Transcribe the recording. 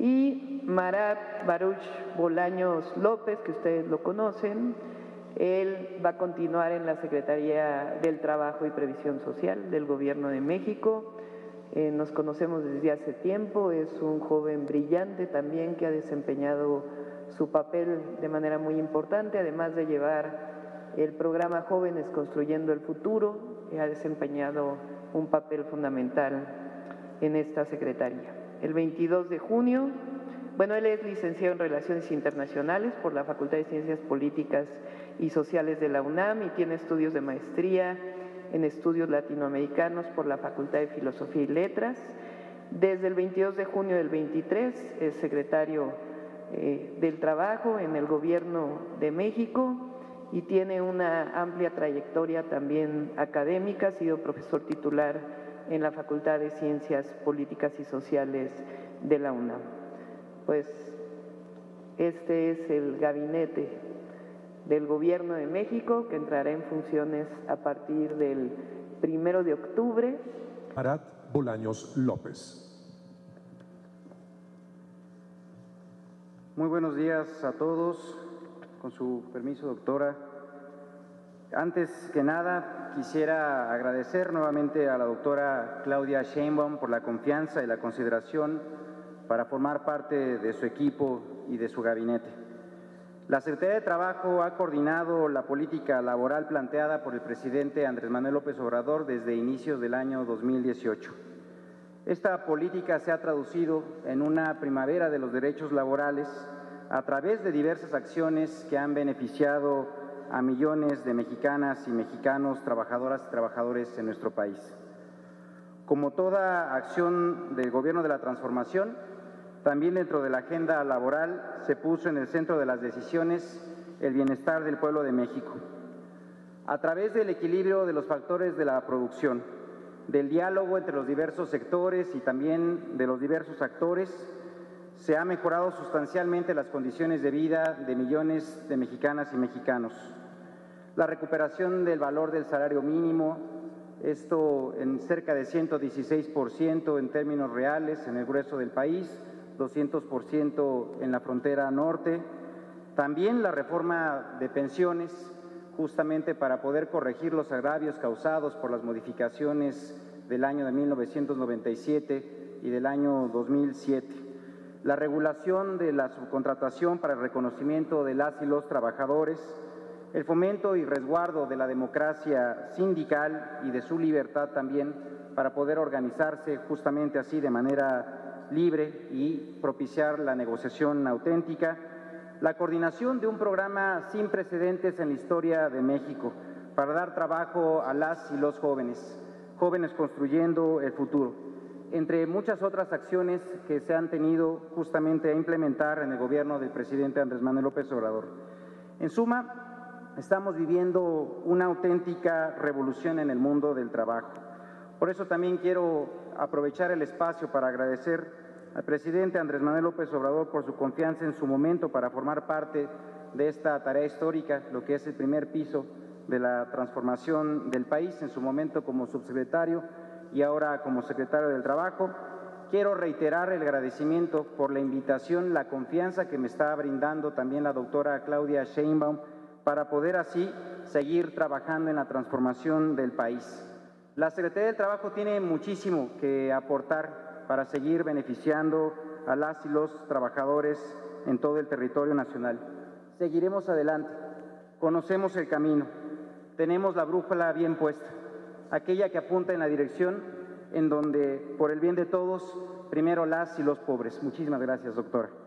y Marat Baruch Bolaños López, que ustedes lo conocen. Él va a continuar en la Secretaría del Trabajo y Previsión Social del Gobierno de México. Nos conocemos desde hace tiempo, es un joven brillante también que ha desempeñado su papel de manera muy importante, además de llevar el programa Jóvenes Construyendo el Futuro, ha desempeñado un papel fundamental en esta secretaría. El 22 de junio, él es licenciado en Relaciones Internacionales por la Facultad de Ciencias Políticas y Sociales de la UNAM y tiene estudios de maestría en Estudios Latinoamericanos por la Facultad de Filosofía y Letras. Desde el 22 de junio del 23 es secretario del Trabajo en el Gobierno de México y tiene una amplia trayectoria también académica, ha sido profesor titular en la Facultad de Ciencias Políticas y Sociales de la UNAM. Pues este es el gabinete del Gobierno de México que entrará en funciones a partir del 1 de octubre. Marat Bolaños López. Muy buenos días a todos. Con su permiso, doctora. Antes que nada, quisiera agradecer nuevamente a la doctora Claudia Sheinbaum por la confianza y la consideración para formar parte de su equipo y de su gabinete. La Secretaría de Trabajo ha coordinado la política laboral planteada por el presidente Andrés Manuel López Obrador desde inicios del año 2018. Esta política se ha traducido en una primavera de los derechos laborales a través de diversas acciones que han beneficiado a millones de mexicanas y mexicanos, trabajadoras y trabajadores en nuestro país. Como toda acción del Gobierno de la Transformación, también dentro de la agenda laboral se puso en el centro de las decisiones el bienestar del pueblo de México. A través del equilibrio de los factores de la producción, del diálogo entre los diversos sectores y también de los diversos actores, se han mejorado sustancialmente las condiciones de vida de millones de mexicanas y mexicanos. La recuperación del valor del salario mínimo, esto en cerca de 116% en términos reales en el grueso del país, 200% en la frontera norte. También la reforma de pensiones, justamente para poder corregir los agravios causados por las modificaciones del año de 1997 y del año 2007. La regulación de la subcontratación para el reconocimiento de las y los trabajadores, el fomento y resguardo de la democracia sindical y de su libertad también para poder organizarse justamente así de manera libre y propiciar la negociación auténtica, la coordinación de un programa sin precedentes en la historia de México para dar trabajo a las y los jóvenes, jóvenes construyendo el futuro, entre muchas otras acciones que se han tenido justamente a implementar en el gobierno del presidente Andrés Manuel López Obrador. En suma, estamos viviendo una auténtica revolución en el mundo del trabajo. Por eso también quiero aprovechar el espacio para agradecer al presidente Andrés Manuel López Obrador por su confianza en su momento para formar parte de esta tarea histórica, lo que es el primer piso de la transformación del país, en su momento como subsecretario y ahora como secretario del Trabajo. Quiero reiterar el agradecimiento por la invitación, la confianza que me está brindando también la doctora Claudia Sheinbaum para poder así seguir trabajando en la transformación del país. La Secretaría del Trabajo tiene muchísimo que aportar para seguir beneficiando a las y los trabajadores en todo el territorio nacional. Seguiremos adelante, conocemos el camino, tenemos la brújula bien puesta, aquella que apunta en la dirección en donde, por el bien de todos, primero las y los pobres. Muchísimas gracias, doctora.